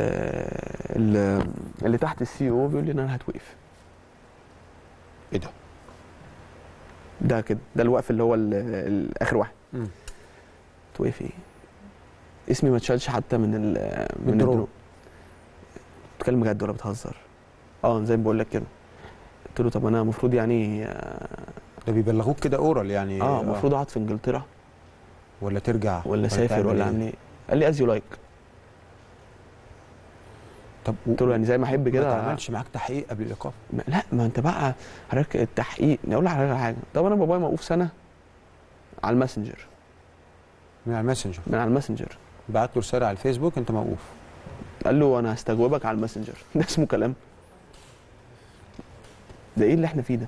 اللي تحت السي او بيقول لي ان انا هتوقف. ايه ده؟ ده كده ده الوقف اللي هو اخر واحد. توقف ايه؟ اسمي ما اتشالش حتى من الدرو. بتتكلم بجد ولا بتهزر؟ زي ما بقول لك كده. قلت له طب انا المفروض يعني ده بيبلغوك كده اورال يعني؟ المفروض اقعد في انجلترا ولا ترجع ولا اسافر ولا اعمل ايه؟ قال لي از يو لايك. طب قلت له يعني زي ما احب كده. ما تعملش معاك تحقيق قبل الايقاف؟ لا ما انت بقى حضرتك التحقيق، اقول لك على حاجه، طب انا بابايا موقوف سنه على الماسنجر. من على الماسنجر؟ من على الماسنجر. بعت له رساله على الفيسبوك انت موقوف. قال له انا هستجوبك على الماسنجر. ده اسمه كلام؟ ده ايه اللي احنا فيه ده؟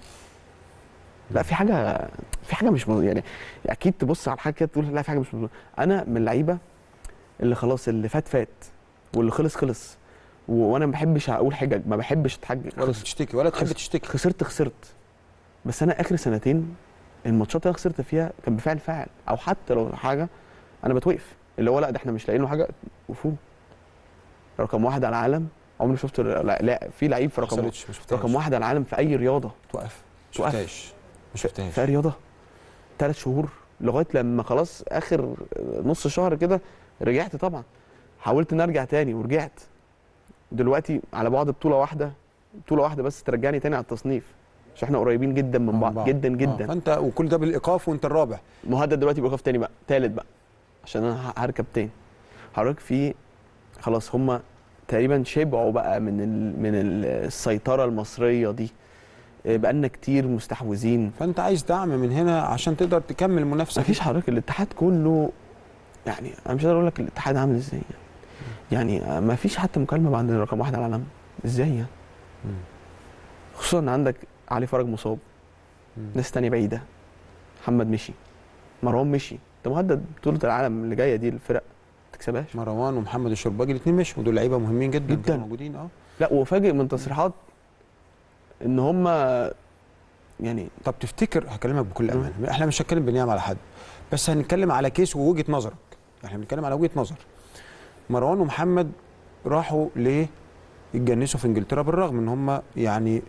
لا في حاجه مش يعني اكيد تبص على الحاجه كده تقول لا في حاجه مش مظبوطه. انا من اللعيبه اللي خلاص اللي فات واللي خلص، وانا ما بحبش اقول حجج، ما بحبش اتحجج ولا تشتكي ولا تحب تشتكي. خسرت، بس انا اخر سنتين الماتشات اللي خسرت فيها كان بفعل او حتى لو حاجه انا بتوقف، اللي هو لا ده احنا مش لاقيين له حاجه. وفوق رقم 1 على العالم، عمري شفت لا في لعيب في رقم 1 على العالم في اي رياضه توقف. ما شفتهاش في رياضه 3 شهور لغايه لما خلاص اخر نص شهر كده رجعت. طبعا حاولت ان ارجع تاني ورجعت. دلوقتي على بعد بطوله واحده بس ترجعني تاني على التصنيف، عشان احنا قريبين جدا من بعض جدا جدا. فانت وكل ده بالايقاف وانت الرابع، مهدد دلوقتي بايقاف تاني بقى، تالت بقى، عشان انا هركب تاني. حضرتك في خلاص هم تقريبا شبعوا بقى من السيطره المصريه دي، بقالنا كتير مستحوذين. فانت عايز دعم من هنا عشان تقدر تكمل منافسه. مفيش حضرتك، الاتحاد كله يعني انا مش قادر اقول لك الاتحاد عامل ازاي يعني مفيش حتى مكالمه بعد رقم 1 على العالم ازاي يعني. خصوصا ان عندك علي فرج مصاب، ناس تانية بعيده، محمد مشي، مروان مشي، انت مهدد بطوله العالم اللي جايه دي الفرق ما تكسبهاش. مروان ومحمد الشرباجي الاثنين مشوا، ودول لعيبه مهمين جدا موجودين. لا وفاجئ من تصريحات ان هم يعني. طب تفتكر، هكلمك بكل امانه، احنا مش هنتكلم بنيام على حد، بس هنتكلم على كيس ووجهه نظرك. احنا بنتكلم على وجهه نظر. مروان ومحمد راحوا ليه يتجنسوا في انجلترا، بالرغم ان هم يعني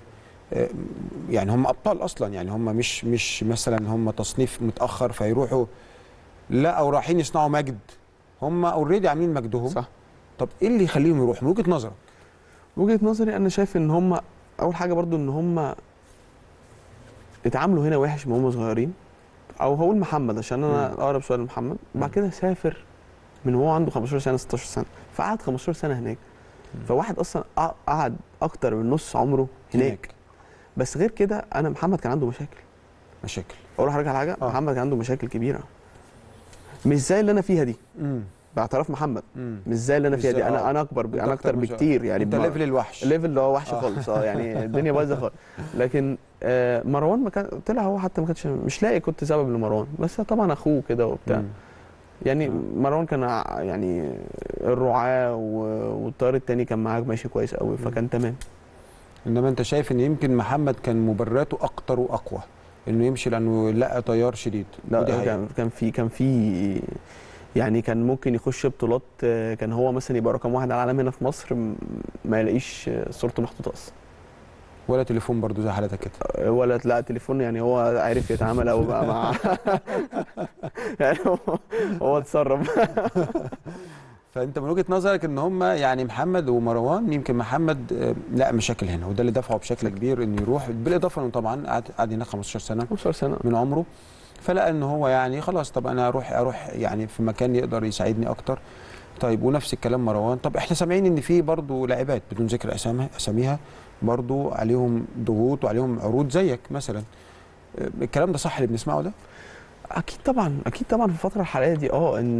هم ابطال اصلا، يعني هم مش مثلا هم تصنيف متاخر فيروحوا، لا، او رايحين يصنعوا مجد، هم اوريدي عاملين مجدهم. صح. طب ايه اللي يخليهم يروحوا من وجهه نظرك؟ وجهه نظري انا شايف ان هم اول حاجه برضو ان هم اتعاملوا هنا وحش من هم صغيرين، او هقول محمد عشان انا اقرب شويه لمحمد. بعد كده سافر من وهو عنده 15 سنه 16 سنه، فقعد 15 سنه هناك. فواحد اصلا قعد اكتر من نص عمره هناك. بس غير كده انا محمد كان عنده مشاكل. اقول لحضرتك على حاجه، محمد كان عنده مشاكل كبيره مش زي اللي انا فيها دي. باعتراف محمد مش زي اللي انا فيها دي. انا اكتر بكتير يعني. انت ليفل الوحش، الليفل اللي هو وحش خالص. يعني الدنيا بايظه خالص. لكن مروان ما كان طلع هو حتى ما كانش مش لاقي كنت سبب لمروان، بس طبعا اخوه كده وبتاع. يعني مروان كان يعني الرعاة والطيار الثاني كان معاك ماشي كويس قوي، فكان تمام. انما انت شايف ان يمكن محمد كان مبرراته اكتر واقوى انه يمشي لانه لقى تيار شديد. لا كان في يعني كان ممكن يخش بطولات، كان هو مثلا يبقى رقم 1 على العالم هنا في مصر ما يلاقيش صورته محطوطه اصلا، ولا تليفون برضو زي حالتك كده، ولا لا تليفون. يعني هو عرف يتعامل او بقى مع يعني هو اتصرف. فانت من وجهه نظرك ان هم يعني محمد ومروان، يمكن محمد لا مشاكل هنا، وده اللي دفعه بشكل كبير انه يروح، بالاضافه انه طبعا قعد هناك 15 سنه 15 سنه من عمره، فلقى ان هو يعني خلاص، طب انا اروح يعني في مكان يقدر يساعدني اكتر. طيب ونفس الكلام مروان. طب احنا سامعين ان في برضه لاعبات بدون ذكر اساميها برضه عليهم ضغوط وعليهم عروض زيك مثلا، الكلام ده صح اللي بنسمعه ده؟ اكيد طبعا، اكيد طبعا في الفتره الحاليه دي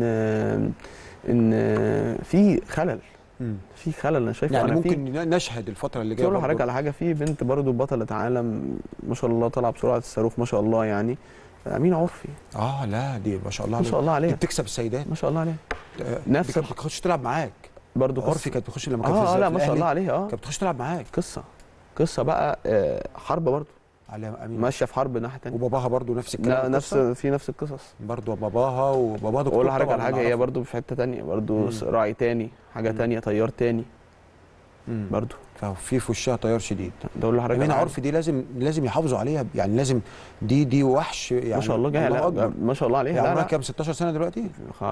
ان في خلل، في خلل انا شايفه. يعني أنا ممكن نشهد الفتره اللي جايه اقول برضه. لحضرتك على حاجه، في بنت برضو بطله عالم ما شاء الله، طالعه بسرعه الصاروخ ما شاء الله يعني، امينه عرفي. لا دي ما شاء الله ما شاء الله عليها، دي بتكسب السيدات ما شاء الله عليها. نفس كانت بتخش تلعب معاك برضو عرفي، كانت بتخش لما كانت لا ما شاء الله عليها. كانت بتخش تلعب معاك. قصه بقى حرب برضو على أمينة ماشيه في حرب ناحيه ثانيه، وباباها برضو نفس الكلام، نفس القصص برضو. وباباها دكتور. اقول لحضرتك على حاجه، هي برضو في حته ثانيه برضو، راعي ثاني، حاجه ثانيه، طيار ثاني برضو، ففي وشها تيار شديد. ده اقول لحضرتك امينه عرفي دي لازم يحافظوا عليها، يعني لازم دي وحش يعني. ما شاء الله جايه، ما شاء الله عليها. يعني عمرها كام؟ 16 سنه دلوقتي؟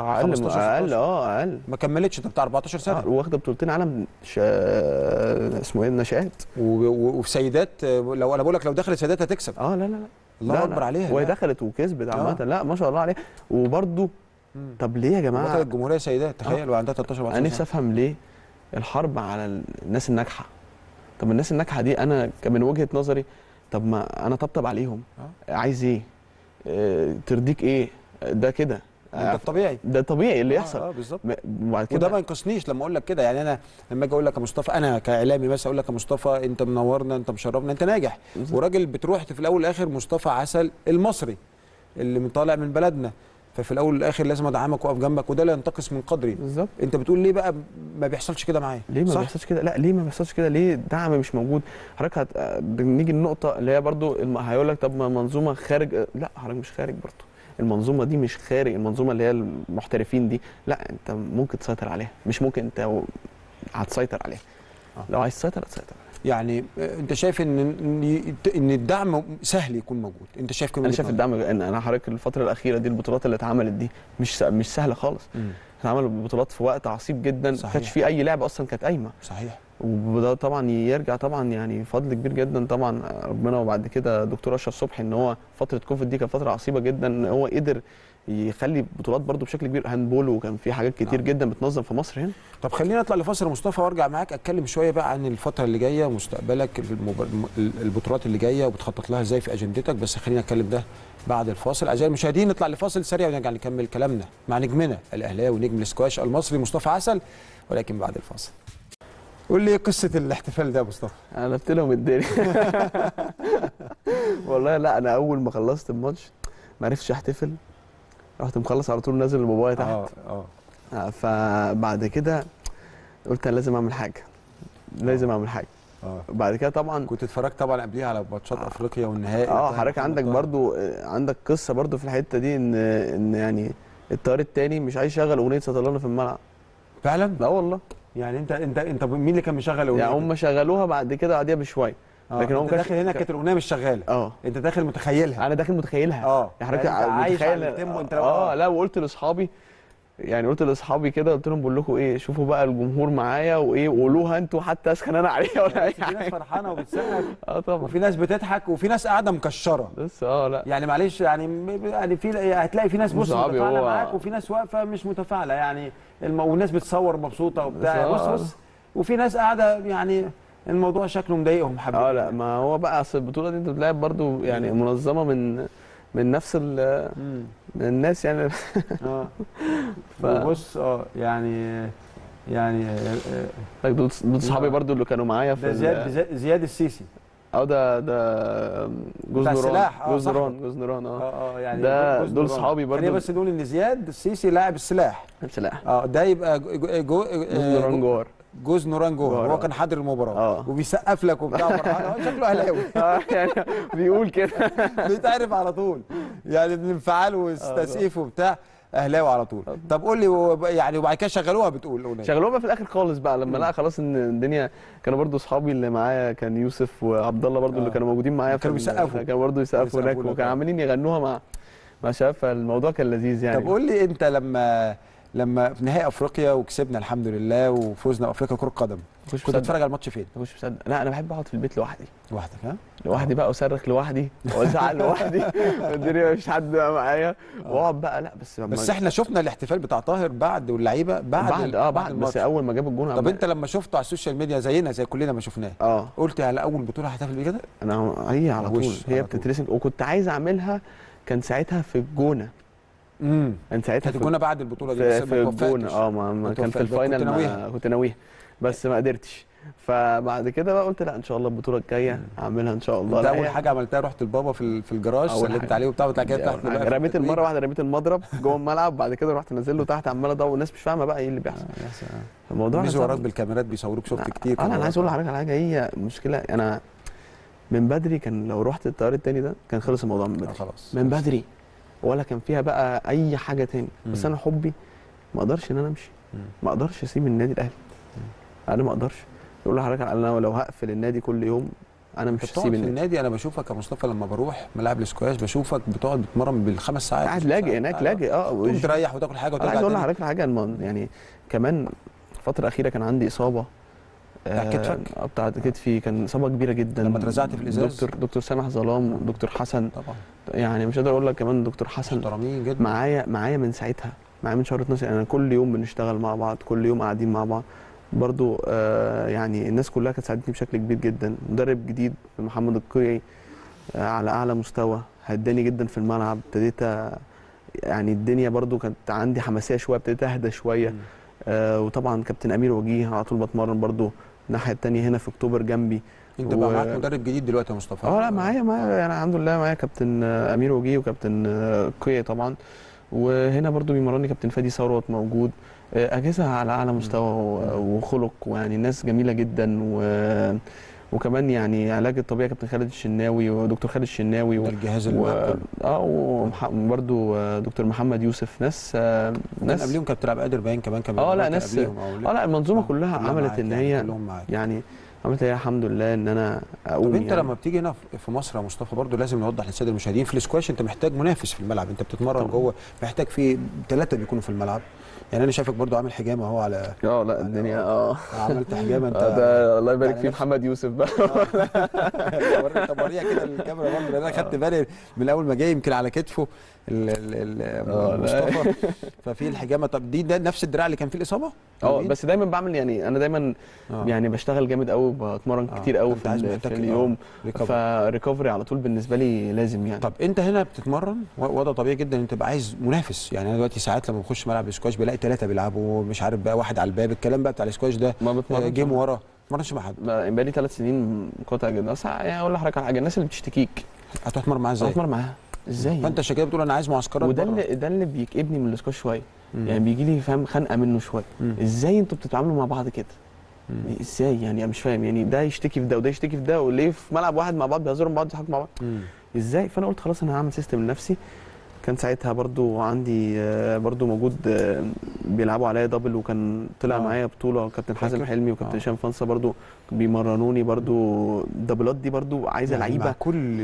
اقل ما كملتش، بتاع 14 سنه. واخده بطولتين عالم اسمه ايه، النشآت. وفي سيدات، لو انا بقول لك لو دخلت سيدات هتكسب. لا الله اكبر عليها. وهي دخلت وكسبت عامه. لا ما شاء الله عليها. وبرده طب ليه يا جماعه بطلت الجمهوريه سيدات، تخيل، وعندها 13 14 سنه. انا نفسي افهم ليه الحرب على الناس الناجحه. طب الناس الناجحه دي انا من وجهه نظري، طب ما انا طبطب عليهم. عايز ايه؟ ترضيك ايه؟ ده كده ده الطبيعي، ده طبيعي اللي يحصل. بالظبط. وده ما ينقصنيش لما اقول لك كده، يعني انا لما اجي اقول لك يا مصطفى، انا كاعلامي مثلا اقول لك يا مصطفى انت منورنا، انت مشرفنا، انت ناجح، وراجل بتروح في الاول والاخر مصطفى عسل المصري اللي طالع من بلدنا، ففي الاول والاخر لازم ادعمك واقف جنبك، وده لا ينتقص من قدري. بالظبط. انت بتقول ليه بقى ما بيحصلش كده معايا؟ ليه ما بيحصلش كده؟ لا ليه ما بيحصلش كده؟ ليه الدعم مش موجود؟ حضرتك بنيجي النقطه اللي هي برضو هيقول لك طب ما منظومه خارج. لا حضرتك مش خارج برضو، المنظومه دي مش خارج، المنظومه اللي هي المحترفين دي لا انت ممكن تسيطر عليها، مش ممكن، انت هتسيطر عليها. لو عايز تسيطر هتسيطر. يعني انت شايف ان الدعم سهل يكون موجود؟ انت شايف كده؟ انا شايف الدعم، ان انا حضرتك الفتره الاخيره دي البطولات اللي اتعملت دي مش سهله خالص. اتعملت بطولات في وقت عصيب جدا، ما كانش في اي لعبه اصلا كانت قايمه. صحيح. وده طبعا يرجع طبعا يعني فضل كبير جدا طبعا ربنا، وبعد كده دكتور اشرف صبحي، ان هو فتره كوفيد دي كانت فتره عصيبه جدا، هو قدر يخلي بطولات برضو بشكل كبير، هاندبول، وكان في حاجات كتير جدا بتنظم في مصر هنا. طب خلينا نطلع لفاصل يا مصطفى وارجع معاك اتكلم شويه بقى عن الفتره اللي جايه ومستقبلك، البطولات اللي جايه وبتخطط لها ازاي في اجندتك، بس خلينا نتكلم ده بعد الفاصل. اعزائي المشاهدين نطلع لفاصل سريع ونرجع نكمل كلامنا مع نجمنا الاهلاوي نجم الاسكواش المصري مصطفى عسل، ولكن بعد الفاصل. قول لي قصه الاحتفال ده يا مصطفى. انا قلبت لهم الدنيا والله. لا انا اول ما خلصت الماتش ما عرفتش احتفل، رحت مخلص على طول نازل لبابايا تحت. فبعد كده قلت انا لازم اعمل حاجه، لازم اعمل حاجه. بعد كده طبعا كنت اتفرجت طبعا قبليها على ماتشات افريقيا والنهائي. حضرتك عندك برضو عندك قصه برضو في الحته دي، ان يعني الطيار الثاني مش عايز يشغل اغنيه سطلانه في الملعب. فعلا؟ لا والله. يعني انت مين اللي كان مشغل الاغنيه؟ يعني هم شغلوها بعد كده بعديها بشويه. لكن هو داخل هنا كانت الاغنيه مش شغاله. انت داخل متخيلها. انا داخل متخيلها. يعني حضرتك متخيل التيمبو انت. لا وقلت لاصحابي، يعني قلت لاصحابي كده، قلت لهم بقول لكم ايه، شوفوا بقى الجمهور معايا وايه، وقولوها انتوا حتى اسخن انا عليها ولا اي حاجه. في ناس فرحانه وبتسقف. طبعا. وفي ناس بتضحك وفي ناس قاعده مكشره. بس لا يعني معلش، يعني في هتلاقي في ناس متفاعله معاك، وفي ناس واقفه مش متفاعله يعني، والناس بتصور مبسوطه وبتاع. بص وفي ناس قاعده يعني الموضوع شكله مضايقهم حبيبي. لا ما هو بقى اصل البطوله دي انت بتلعب برضو يعني منظمه من نفس من الناس يعني. بص يعني دول صحابي برضو اللي كانوا معايا في زياد السيسي. ده جوز نوران. جوز نوران يعني ده دول صحابي برضو. خلينا بس نقول ان زياد السيسي لاعب السلاح. ده يبقى جوز نوران جوهر. هو كان حاضر المباراه وبيسقف لك وبتاع فرحان. شكله اهلاوي. يعني بيقول كده بيتعرف على طول يعني من انفعال وتسقيف وبتاع، اهلاوي على طول. طب قول لي يعني وبعد كده شغلوها بتقول اغنيه؟ شغلوها في الاخر خالص بقى لما لقى خلاص ان الدنيا. كانوا برضو اصحابي اللي معايا، كان يوسف وعبد الله برضو اللي كانوا موجودين معايا، كانوا بيسقفوا. كانوا برضو يسقفوا هناك، وكانوا عاملين يغنوها مع شباب، فالموضوع كان لذيذ يعني. طب قول لي انت لما لما في نهائي افريقيا وكسبنا الحمد لله وفوزنا بافريقيا كره قدم، كنت بتتفرج على الماتش فين؟ مش مصدق. لا انا بحب اقعد في البيت لوحدي. لوحدك ها؟ لوحدي بقى، وصرخ لوحدي وازعق لوحدي والدنيا مفيش حد بقى معايا واقعد بقى. لا بس احنا شفنا الاحتفال بتاع طاهر بعد واللعيبه بعد بعد بس اول ما جاب الجون. طب انت لما شفته على السوشيال ميديا زينا زي كلنا ما شفناه قلت على اول بطوله هحتفل بيه كده؟ انا هي على طول هي بتترسم، وكنت عايز اعملها. كان ساعتها في الجونه. كان ساعتها في الجونه بعد البطوله دي في الجونه. ما كان في الفاينل كنت ناويها بس ما قدرتش. فبعد كده بقى قلت لا ان شاء الله البطوله الجايه هعملها ان شاء الله. انت اول حاجه عملتها رحت لبابا في الجراج سلمت عليه وبتاع وطلع كده تحت بقى رميت مره واحده، رميت المضرب جوه الملعب. بعد كده رحت نازل له تحت عمال ادور والناس مش فاهمه بقى ايه اللي بيحصل. الموضوع مش وراك بالكاميرات بيصوروك شفت كتير. انا عايز اقول لحضرتك على حاجه. هي مشكله انا من بدري كان لو رحت الطيار التاني ده كان خلص الموضوع من بدري. خلاص من بدري ولا كان فيها بقى اي حاجه تاني. بس انا حبي ما اقدرش ان انا امشي. ما اقدرش اسيب النادي الاهلي. انا ما اقدرش. يقول لحضرتك انا لو هقفل النادي كل يوم انا مش هسيب النادي. انا بشوفك يا مصطفى لما بروح ملاعب الاسكواش بشوفك بتقعد بتمرن بال5 ساعات قاعد لاجئ هناك لاجئ وتريح وتاكل حاجه وترجع. عايز اقول لحضرتك حاجه يعني كمان الفتره الاخيره كان عندي اصابه بتاع كتفك بتاع كتفي. كان اصابه كبيره جدا لما اترزعت في الازاز. دكتور سامح ظلام ودكتور حسن طبعا يعني مش قادر اقول لك كمان دكتور حسن محترمين جدا معايا من ساعتها. معايا من شهر 12. انا كل يوم بنشتغل مع بعض، كل يوم قاعدين مع بعض برضو. يعني الناس كلها كانت ساعدتني بشكل كبير جدا. مدرب جديد محمد القيعي على اعلى مستوى هداني جدا في الملعب. ابتديت يعني الدنيا برضو كانت عندي حماسيه شويه، ابتديت اهدى شويه. وطبعا كابتن امير وجيه على طول بتمرن برضو الناحيه الثانيه هنا في اكتوبر جنبي. انت بقى معاك مدرب جديد دلوقتي يا مصطفى؟ لا معايا يعني الحمد لله معايا كابتن امير وجيه وكابتن قيعي طبعا. وهنا برضو بيمرني كابتن فادي ثروت موجود. اجهزه على اعلى مستوى وخلق ويعني ناس جميله جدا. وكمان يعني علاج الطبيعي كابتن خالد الشناوي ودكتور خالد الشناوي الجهاز اللي وبرده دكتور محمد يوسف. ناس قبليهم كانت بتلعب قادر باين كمان لا ناس لا المنظومه كلها عملت ان هي يعني عملت هي الحمد لله ان انا اقوم. طب انت يعني لما بتيجي هنا في مصر يا مصطفى برضه لازم نوضح للساده المشاهدين في الاسكواش انت محتاج منافس في الملعب. انت بتتمرن جوه محتاج في 3 بيكونوا في الملعب. يعني انا شايفك برضو عامل حجامه اهو على لا الدنيا عملت حجامه انت ده الله يبارك فيه محمد يوسف بقى. طب وريها كده الكاميرا برضه لان انا خدت بالي من اول ما جاي يمكن على كتفه مصطفى. ففي الحجامه. طب ده نفس الدراع اللي كان فيه الاصابه؟ بس دايما بعمل يعني انا دايما يعني بشتغل جامد قوي بتمرن كتير قوي في اليوم. فريكفري على طول بالنسبه لي لازم يعني. طب انت هنا بتتمرن وضع طبيعي جدا انت تبقى عايز منافس. يعني انا دلوقتي ساعات لما بخش ملعب الاسكواش بلاقي 3 بيلعبوا مش عارف بقى واحد على الباب. الكلام بقى بتاع الاسكواش ده جيم ورا ما بتمرنش مع حد. بقى لي 3 سنين قاطع جدا. بس يعني اقول لحضرتك على حاجه الناس اللي بتشتكيك هتروح تتمرن معاها ازاي؟ هتتمرن معاها ازاي؟ فانت عشان كده بتقول انا عايز معسكرات. وده اللي بيكئبني من الاسكواش شويه. يعني بيجي لي فاهم خنقه منه شويه. ازاي انتوا بتتعاملوا مع بعض كده؟ ازاي يعني؟ انا مش فاهم. يعني ده يشتكي في ده وده يشتكي في ده وليه في ملعب واحد مع بعض بيهزروا مع بعض بيضحكوا مع بعض؟ ازاي؟ فانا قلت خلاص انا هعمل سيستم لنفسي. كان ساعتها برضو عندي برضو موجود بيلعبوا عليا دبل وكان طلع معايا بطوله كابتن حازم حلمي وكابتن هشام فانسه برضو بيمرنوني برضو. الدبلات دي برضو عايزه يعني لعيبه. مع كل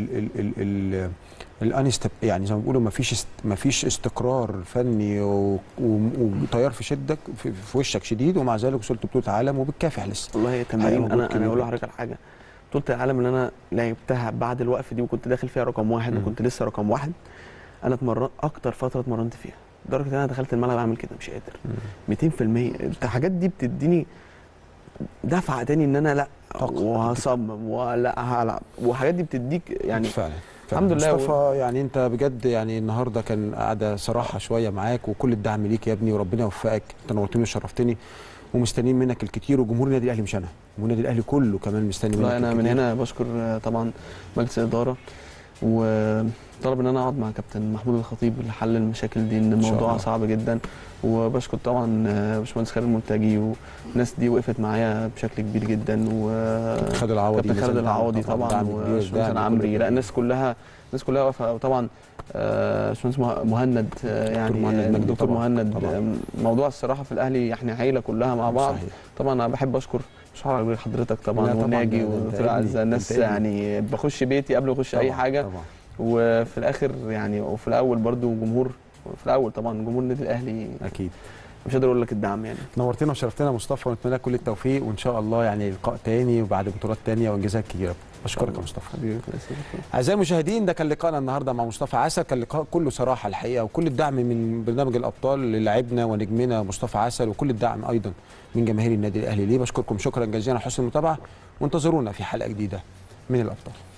يعني زي ما بيقولوا ما فيش استقرار فني وتيار في شدك في وشك شديد ومع ذلك وصلت بطوله عالم وبتكافح لسه. والله تمارين انا اقول لحضرتك على حاجه. بطوله العالم اللي انا لعبتها بعد الوقف دي وكنت داخل فيها رقم 1 وكنت لسه رقم 1. انا اتمرنت اكتر فتره اتمرنت فيها لدرجه ان انا دخلت الملعب اعمل كده مش قادر 200%. الحاجات دي بتديني دفعه تاني ان انا لا وهصمم ولا هلعب. والحاجات دي بتديك يعني فعلا الحمد لله. مصطفى يعني انت بجد يعني النهارده كان قاعده صراحه شويه معاك وكل الدعم ليك يا ابني وربنا يوفقك. انت نورتني وشرفتني ومستنيين منك الكتير وجمهور النادي الاهلي مش انا والنادي الاهلي كله كمان مستني منك. انا من هنا بشكر طبعا مجلس الاداره وطلب ان انا اقعد مع كابتن محمود الخطيب اللي حل المشاكل دي ان الموضوع صعب جدا. وبشكر طبعا باشمهندس خالد المنتجي والناس دي وقفت معايا بشكل كبير جدا. وكابتن خالد العوضي طبعا وباشمهندس عمري. لا الناس كلها واقفه. وطبعا باشمهندس مهند يعني دكتور مهند. موضوع الصراحه في الاهلي احنا عيله كلها مع بعض. صحيح. طبعا انا بحب اشكر حضرتك طبعا وناجي وفرقه عزه. الناس يعني بخش بيتي قبل ما اخش اي حاجه طبعا. وفي الاخر يعني وفي الاول برضو جمهور في الاول طبعا جمهور النادي الاهلي اكيد. مش قادر اقول لك الدعم يعني. نورتنا وشرفتنا مصطفى، ونتمنى لك كل التوفيق، وان شاء الله يعني لقاء تاني وبعد بطولات تانيه وانجازات كبيره. بشكرك يا مصطفى. حبيبي. اعزائي المشاهدين، ده كان لقاءنا النهارده مع مصطفى عسل، كان لقاء كله صراحه الحقيقه، وكل الدعم من برنامج الابطال للاعبنا ونجمنا مصطفى عسل، وكل الدعم ايضا من جماهير النادي الاهلي ليه. بشكركم شكرا جزيلا على حسن المتابعه، وانتظرونا في حلقه جديده من الابطال.